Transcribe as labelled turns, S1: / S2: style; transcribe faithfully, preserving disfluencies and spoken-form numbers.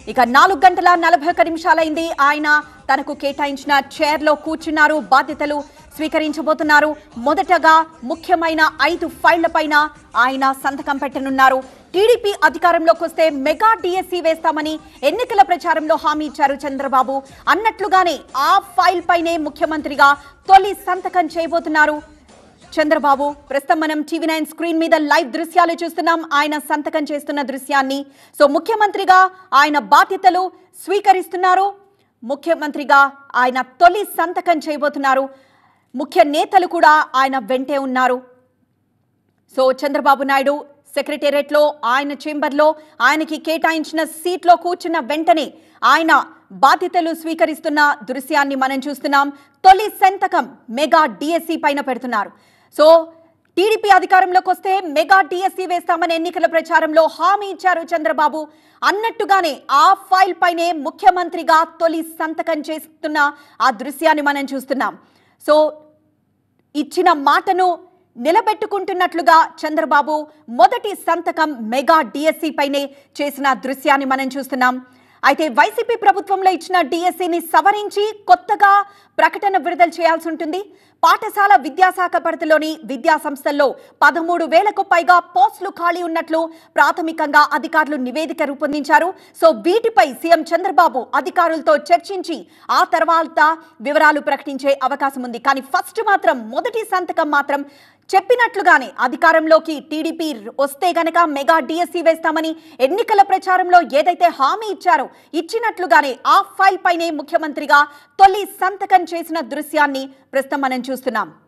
S1: ఇక నాలుగు గంటల నలభై ఒక్క నిమిషాలైంది. ఆయన తనకు కేటాయించిన చైర్లో కూర్చున్నారు, బాధ్యతలు స్వీకరించబోతున్నారు. మొదటగా ముఖ్యమైన ఐదు ఫైళ్లపైన ఆయన సంతకం పెట్టనున్నారు. టీడీపీ అధికారంలోకి వస్తే మెగా డిఎస్సీ వేస్తామని ఎన్నికల ప్రచారంలో హామీ ఇచ్చారు చంద్రబాబు. అన్నట్లుగానే ఆ ఫైల్ పైనే ముఖ్యమంత్రిగా తొలి సంతకం చేయబోతున్నారు చంద్రబాబు. ప్రస్తుతం మనం టీవీ నైన్ స్క్రీన్ మీద లైవ్ దృశ్యాలు చూస్తున్నాం, ఆయన సంతకం చేస్తున్న దృశ్యాన్ని. సో ముఖ్యమంత్రిగా ఆయన బాధ్యతలు స్వీకరిస్తున్నారు. ముఖ్యమంత్రిగా ఆయన తొలి సంతకం చేయబోతున్నారు. ముఖ్య నేతలు కూడా ఆయన వెంటే ఉన్నారు. సో చంద్రబాబు నాయుడు సెక్రటేరియట్లో ఆయన చేంబర్లో ఆయనకి కేటాయించిన సీట్లో కూర్చున్న వెంటనే ఆయన బాధ్యతలు స్వీకరిస్తున్న దృశ్యాన్ని మనం చూస్తున్నాం. తొలి సంతకం మెగా డిఎస్సీ పైన పెడుతున్నారు. సో టీడీపీ అధికారంలోకి వస్తే మెగా డిఎస్సీ వేస్తామని ఎన్నికల ప్రచారంలో హామీ ఇచ్చారు చంద్రబాబు. అన్నట్టుగానే ఆ ఫైల్ పైనే ముఖ్యమంత్రిగా తొలి సంతకం చేస్తున్న ఆ దృశ్యాన్ని మనం చూస్తున్నాం. సో ఇచ్చిన మాటను నిలబెట్టుకుంటున్నట్లుగా చంద్రబాబు మొదటి సంతకం మెగా డిఎస్సీ పైనే చేసిన దృశ్యాన్ని మనం చూస్తున్నాం. అయితే వైసీపీ ప్రభుత్వంలో ఇచ్చిన డిఎస్సీని సవరించి కొత్తగా ప్రకటన విడుదల చేయాల్సి ఉంటుంది. పాఠశాల విద్యాశాఖ పరిధిలోని విద్యా సంస్థల్లో పదమూడు వేలకు పైగా పోస్టులు ఖాళీ ఉన్నట్లు ప్రాథమికంగా అధికారులు నివేదిక రూపొందించారు. సో వీటిపై సీఎం చంద్రబాబు అధికారులతో చర్చించి ఆ తర్వాత వివరాలు ప్రకటించే అవకాశం ఉంది. కానీ ఫస్ట్ మాత్రం మొదటి సంతకం మాత్రం చెప్పినట్లుగానే అధికారంలోకి టీడీపీ వస్తే గనక మెగా డిఎస్సీ వేస్తామని ఎన్నికల ప్రచారంలో ఏదైతే హామీ ఇచ్చారో ఇచ్చినట్లుగానే ఆ ఫైల్ పైనే ముఖ్యమంత్రిగా తొలి సంతకం చేసిన దృశ్యాన్ని ప్రస్తుతం మనం చూస్తున్నాం.